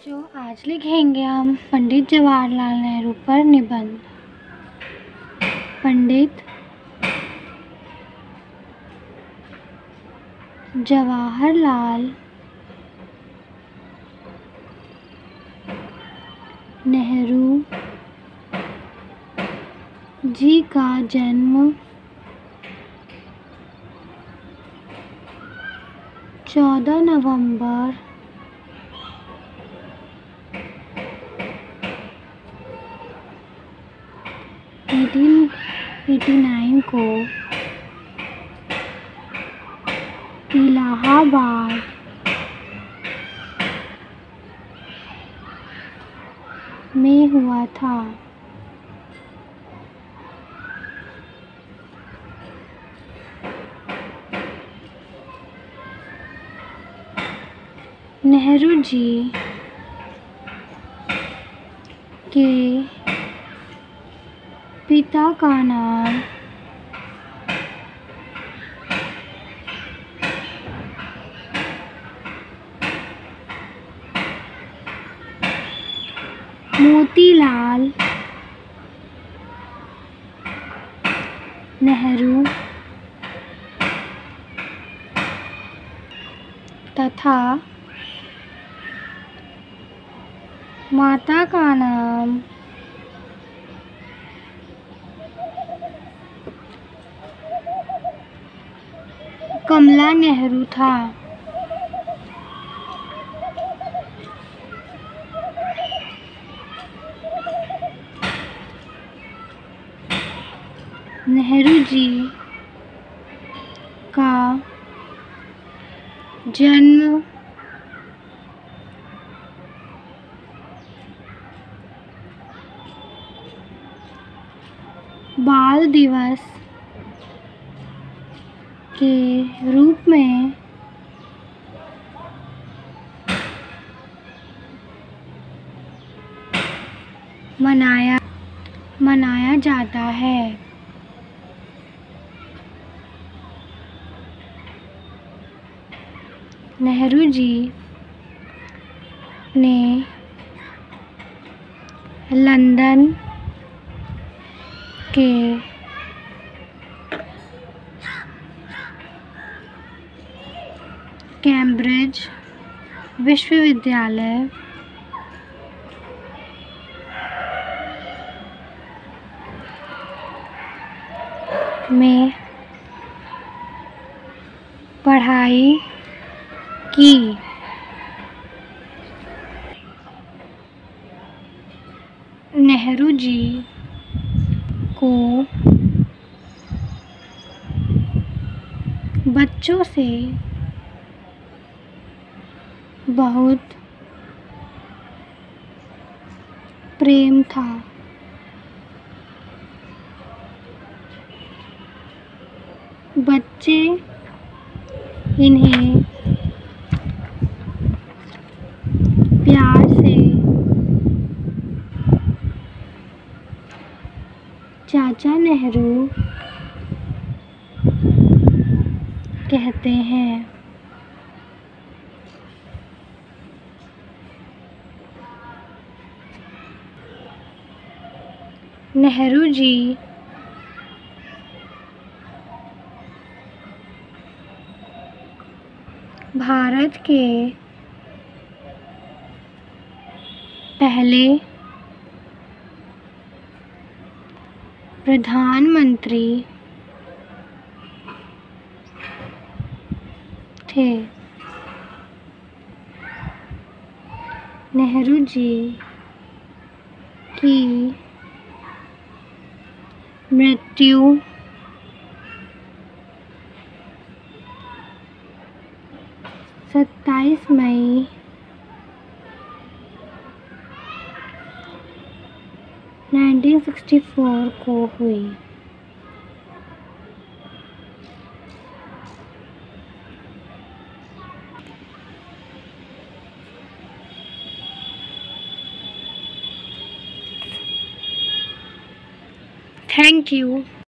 बच्चों, आज लिखेंगे हम पंडित जवाहरलाल नेहरू पर निबंध। पंडित जवाहरलाल नेहरू जी का जन्म 14 नवंबर 1889 को इलाहाबाद में हुआ था। नेहरू जी के पिता का नाम मोतीलाल नेहरू तथा माता का नाम कमला नेहरू था। नेहरू जी का जन्म बाल दिवस के रूप में मनाया जाता है। नेहरू जी ने लंदन के कैम्ब्रिज विश्वविद्यालय में पढ़ाई की। नेहरू जी को बच्चों से बहुत प्रेम था। बच्चे इन्हें प्यार से चाचा नेहरू कहते हैं। नेहरू जी भारत के पहले प्रधानमंत्री थे। नेहरू जी की मृत्यु 27 मई 1964 को हुई। Thank you.